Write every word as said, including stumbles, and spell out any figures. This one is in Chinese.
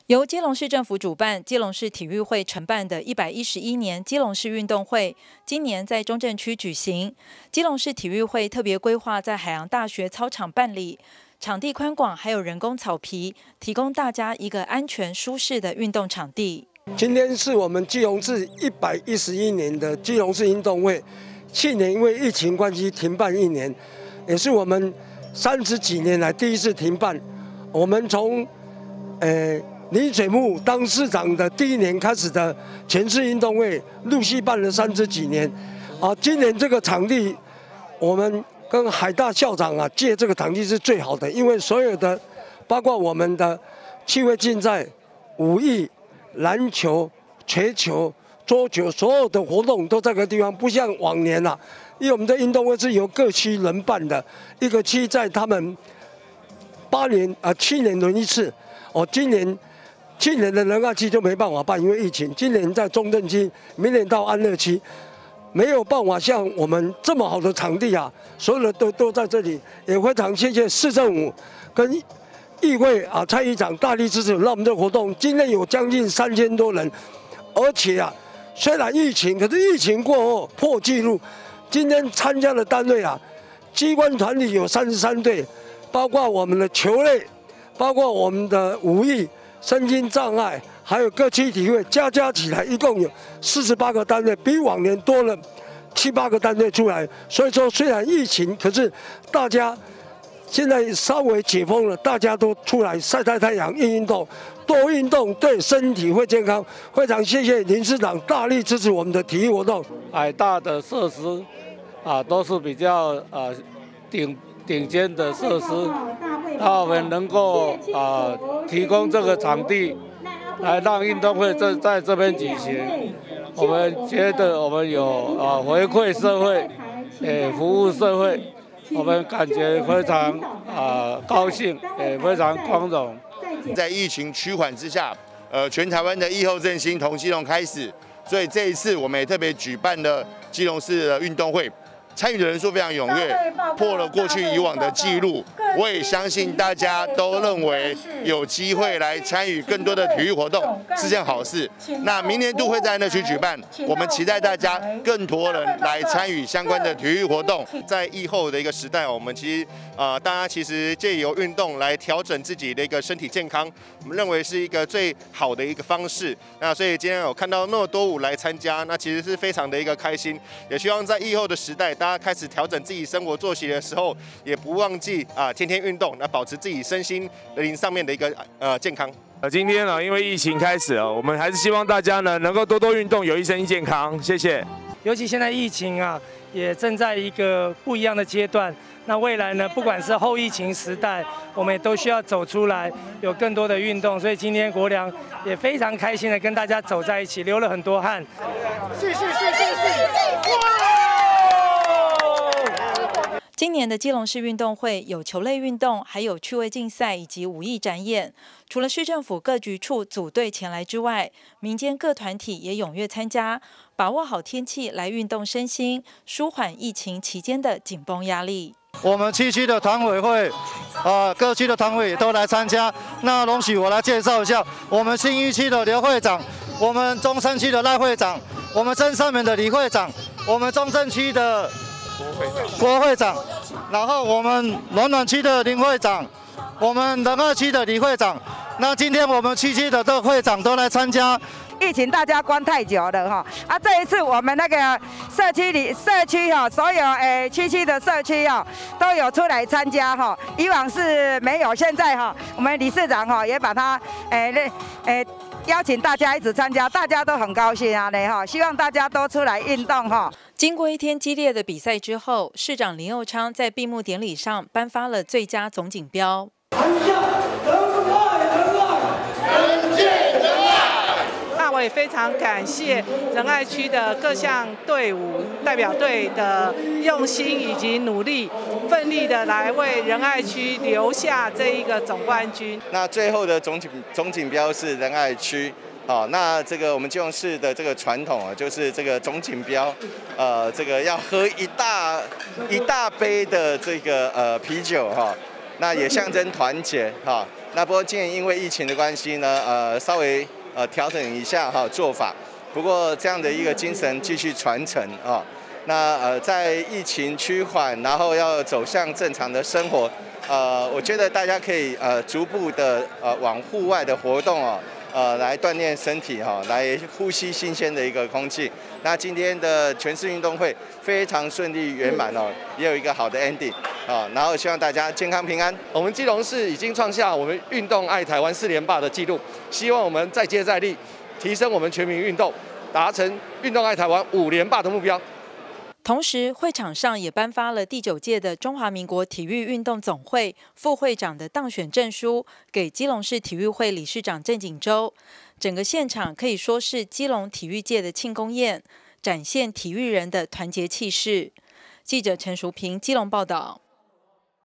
由基隆市政府主办、基隆市体育会承办的一百一十一年基隆市运动会，今年在中正区举行。基隆市体育会特别规划在海洋大学操场办理，场地宽广，还有人工草皮，提供大家一个安全舒适的运动场地。 今天是我们基隆市一百一十一年的基隆市运动会，去年因为疫情关系停办一年，也是我们三十几年来第一次停办。我们从呃。李水木当市长的第一年开始的全市运动会，陆续办了三十几年。啊，今年这个场地，我们跟海大校长啊借这个场地是最好的，因为所有的，包括我们的趣味竞赛、武艺、篮球、槌球、桌球，所有的活动都在这个地方，不像往年啊，因为我们的运动会是由各区人办的，一个区在他们八年啊七年轮一次。哦，今年。去年的仁爱区就没办法办，因为疫情。今年在中正区，明年到安乐区，没有办法像我们这么好的场地啊，所有的都都在这里。也非常谢谢市政府跟议会啊蔡议长大力支持，让我们这个活动今天有将近三千多人，而且啊，虽然疫情，可是疫情过后破纪录。今天参加的单位啊，机关团体有三十三队，包括我们的球类，包括我们的武艺。身心障碍，还有各区体育会，加加起来一共有四十八个单位，比往年多了七八个单位出来。所以说，虽然疫情，可是大家现在稍微解封了，大家都出来晒晒太阳、运运动，多运动对身体会健康。非常谢谢林市长大力支持我们的体育活动。 海大的设施啊，都是比较呃顶顶尖的设施。那我们能够啊、呃、提供这个场地，来让运动会在在这边举行，我们觉得我们有啊、呃、回馈社会，也服务社会，我们感觉非常啊、呃、高兴，也非常光荣。 在疫情趋缓之下，呃，全台湾的疫后振兴从基隆开始，所以这一次我们也特别举办了基隆市的运动会。参与的人数非常踊跃，破了过去以往的记录。我也相信大家都认为有机会来参与更多的体育活动是件好事。那明年度会在那区举办，我们期待大家更多人来参与相关的体育活动。在疫后的一个时代，我们其实呃，大家其实借由运动来调整自己的一个身体健康，我们认为是一个最好的一个方式。那所以今天有看到那么多舞来参加，那其实是非常的一个开心。也希望在疫后的时代，大家开始调整自己生活作息的时候，也不忘记啊、呃、天天运动，那保持自己身心灵上面的一个呃健康。 呃，今天呢，因为疫情开始了，我们还是希望大家呢能够多多运动，有益身心健康。谢谢。 尤其现在疫情啊，也正在一个不一样的阶段。那未来呢，不管是后疫情时代，我们也都需要走出来，有更多的运动。所以今天国良也非常开心的跟大家走在一起，流了很多汗。 是是是是是。 今年的基隆市运动会有球类运动，还有趣味竞赛以及武艺展演。除了市政府各局处组队前来之外，民间各团体也踊跃参加，把握好天气来运动身心，舒缓疫情期间的紧绷压力。 我们七区的团委会，呃，各区的团委也都来参加。那容许我来介绍一下，我们信义区的刘会长，我们中山区的赖会长，我们真善美的李会长，我们中正区的郭会长，然后我们暖暖区的林会长，我们仁爱区的李会长。那今天我们区区的这会长都来参加。 疫情大家关太久了哈，啊，这一次我们那个社区里社区哈，所有诶区区的社区哈都有出来参加哈，以往是没有，现在哈我们理事长哈也把他诶那诶邀请大家一起参加，大家都很高兴啊嘞哈，希望大家都出来运动哈。 经过一天激烈的比赛之后，市长林右昌在闭幕典礼上颁发了最佳总锦标。 我也非常感谢仁爱区的各项队伍代表队的用心以及努力，奋力的来为仁爱区留下这一个总冠军。 那最后的总锦总锦标是仁爱区。好，那这个我们基隆市的这个传统啊，就是这个总锦标，呃，这个要喝一大一大杯的这个呃啤酒哈。 那也象征团结哈。那不过今年因为疫情的关系呢，呃，稍微呃调整一下哈做法。不过这样的一个精神继续传承啊。那呃在疫情趋缓，然后要走向正常的生活，呃，我觉得大家可以呃逐步的呃往户外的活动哦。呃，来锻炼身体哈，来呼吸新鲜的一个空气。那今天的全市运动会非常顺利圆满哦，也有一个好的 ending 啊。然后希望大家健康平安。 我们基隆市已经创下我们运动爱台湾四连霸的纪录，希望我们再接再厉，提升我们全民运动，达成运动爱台湾五连霸的目标。 同时，会场上也颁发了第九届的中华民国体育运动总会副会长的当选证书给基隆市体育会理事长郑锦洲。整个现场可以说是基隆体育界的庆功宴，展现体育人的团结气势。记者陈淑平基隆报道。